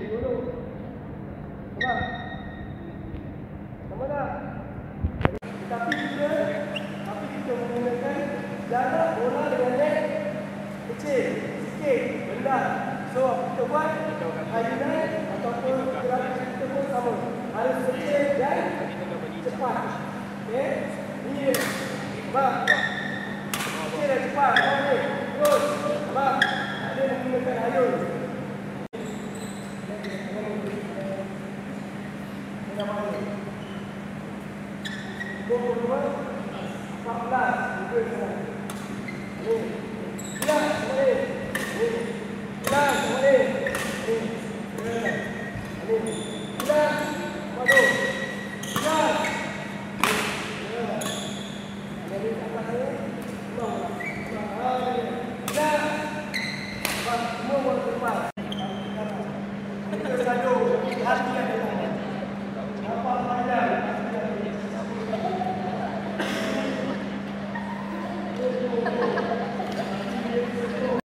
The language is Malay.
dulu. Faham? Sama tak? Tapi kita menggunakan jarak bola dengan net kecil, sikit, rendah. So kita buat ayunan ataupun gerakan kita pun sama. Harus kecil dan cepat. Okey? Ni dia. Faham? Kecil dan cepat. Faham ni? Terus. Faham? Ada menggunakan ayun. Nomor 14 juga sana. Ni. Jelas kembali. Ni. Jelas kembali. Ni. Ni. Jelas. Padu. Jelas. Ni. Jadi atas ni. Jelas. Semua buat cepat. Kita sadu hati yang